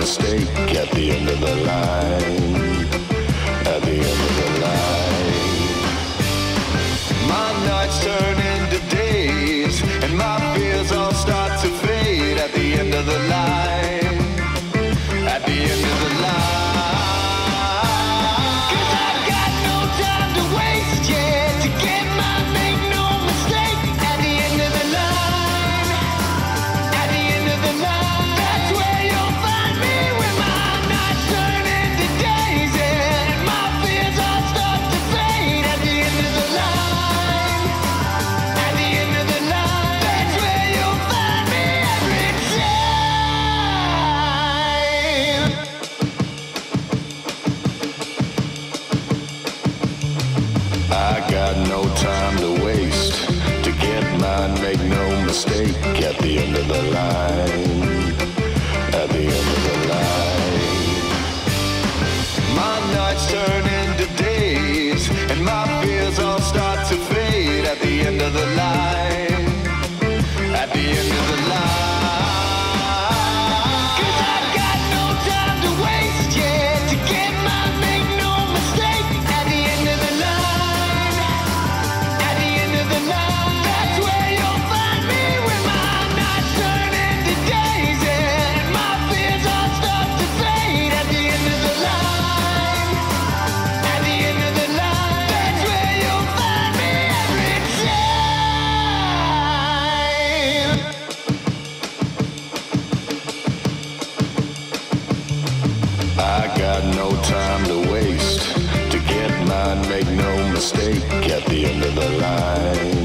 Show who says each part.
Speaker 1: mistake at the end of the line. At the end of the line. My nights turn into days, and my fears all start to fade at the end of the line. At the end of the line. No time to waste to get mine, make no mistake at the end of the line. At the end of the line. My nights turn into days, and my fears all start to fade at the end of the line. At the end of the line. No time to waste to get mine, make no mistake at the end of the line.